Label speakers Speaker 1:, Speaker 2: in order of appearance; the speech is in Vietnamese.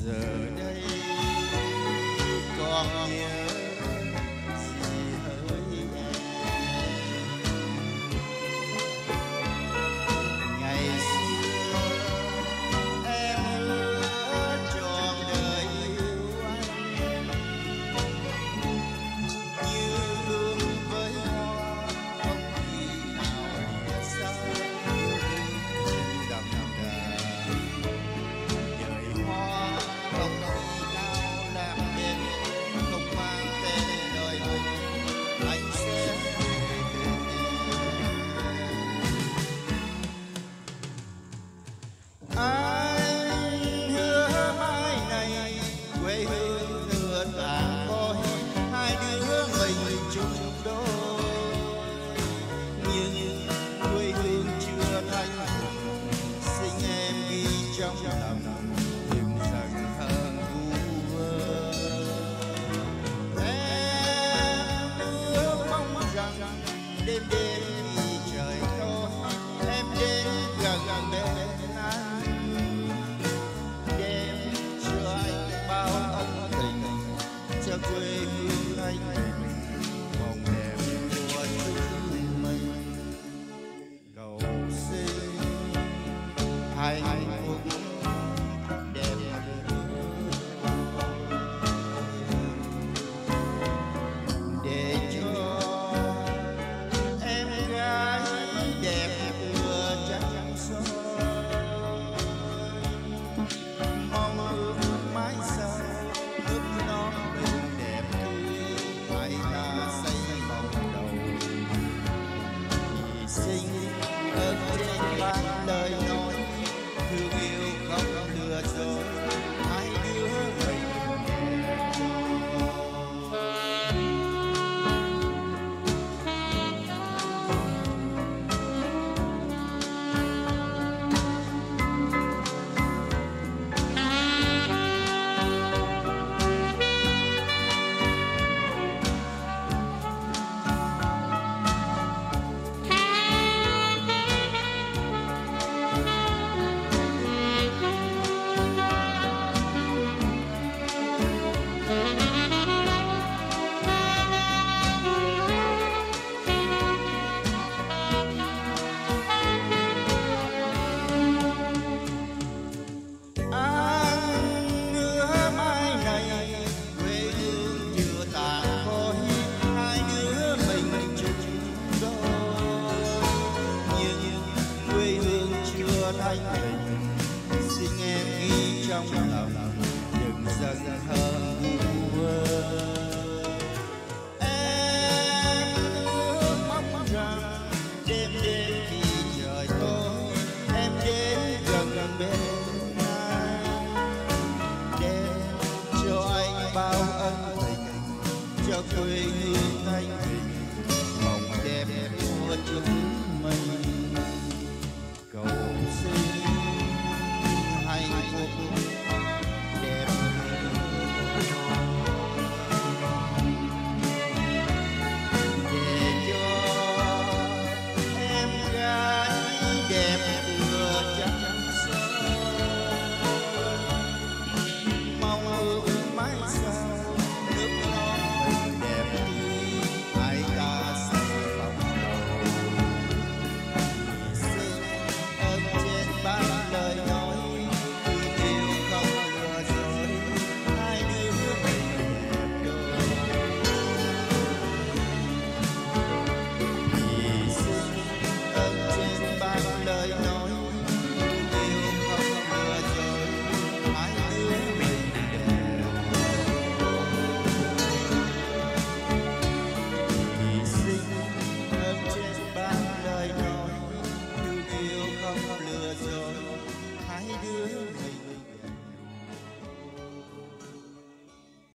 Speaker 1: giờ đây còn nhớ gì hỡi em. Ngày xưa em hứa trọn đời yêu anh, như hương với hoa không khi nào lìa xa. Trên đầm đà dời hoa không khi nào làm nên, không mang tên đời mình, anh sẽ về bên em. Anh hứa mai này quê hương lửa tàn khói, hai đứa mình chung đôi. Nhưng quê hương chưa thành thục, xin em ghi trong lòng đừng giận hờn vu vơ. Em ước mong rằng đêm đêm khi trời tối em đến gần bên anh, đem cho anh bao ân tình, cho quê hương anh mình mộng đẹp của chúng mình. Cầu xin hạnh phúc đẹp để cho em gái đẹp vừa trắng soi. Mong ước mãi sau nước non mình đẹp tươi, hai ta xây vòng đầu. Hy sinh ở trên ban lời nói, thương yêu không lừa dối, hai đứa mình đẹp đôi. Thanh bình xin em ghi trong lòng đừng giận hờn vu vơ. Em ước mong rằng đêm đêm khi trời tối em đến gần bên anh, đem cho anh bao ân tình, cho quê hương anh mình mộng đẹp của chúng mình. Cầu xin hạnh phúc đẹp để cho em gái đẹp vừa trắng soi. Mong ước mãi sau nước non mình đẹp tươi, hai ta xây vòng đầu. Ban lời nói thương yêu không lừa dối, hai đứa mình đẹp đôi. Hy sinh ơn trên ban lời nói thương yêu không lừa dối, hai đứa mình đẹp đôi. Hy sinh ơn trên ban lời nói thương yêu không lừa dối, hai đứa